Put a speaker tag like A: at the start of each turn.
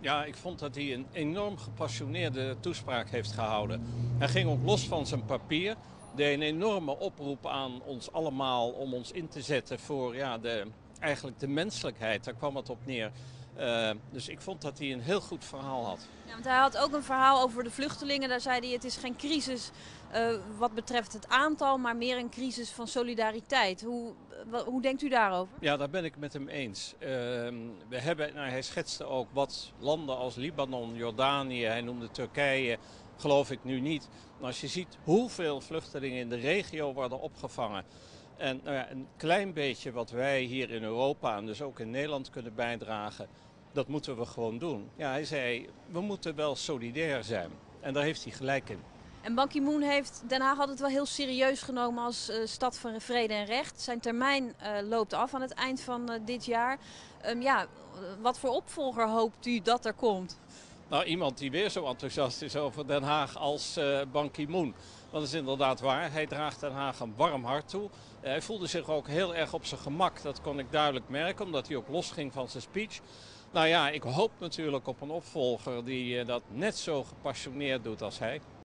A: Ja, ik vond dat hij een enorm gepassioneerde toespraak heeft gehouden. Hij ging ook los van zijn papier. Deed een enorme oproep aan ons allemaal om ons in te zetten voor eigenlijk de menselijkheid. Daar kwam het op neer. Dus ik vond dat hij een heel goed verhaal had.
B: Ja, want hij had ook een verhaal over de vluchtelingen. Daar zei hij, het is geen crisis wat betreft het aantal, maar meer een crisis van solidariteit. Hoe denkt u daarover?
A: Ja, daar ben ik met hem eens. Hij schetste ook wat landen als Libanon, Jordanië, hij noemde Turkije, geloof ik nu niet. Maar als je ziet hoeveel vluchtelingen in de regio worden opgevangen. En een klein beetje wat wij hier in Europa en dus ook in Nederland kunnen bijdragen, dat moeten we gewoon doen. Ja, hij zei, we moeten wel solidair zijn. En daar heeft hij gelijk in.
B: En Ban Ki-moon heeft Den Haag altijd wel heel serieus genomen als stad van vrede en recht. Zijn termijn loopt af aan het eind van dit jaar. Wat voor opvolger hoopt u dat er komt?
A: Nou, iemand die weer zo enthousiast is over Den Haag als Ban Ki-moon. Dat is inderdaad waar. Hij draagt Den Haag een warm hart toe. Hij voelde zich ook heel erg op zijn gemak. Dat kon ik duidelijk merken, omdat hij ook losging van zijn speech. Nou ja, ik hoop natuurlijk op een opvolger die dat net zo gepassioneerd doet als hij.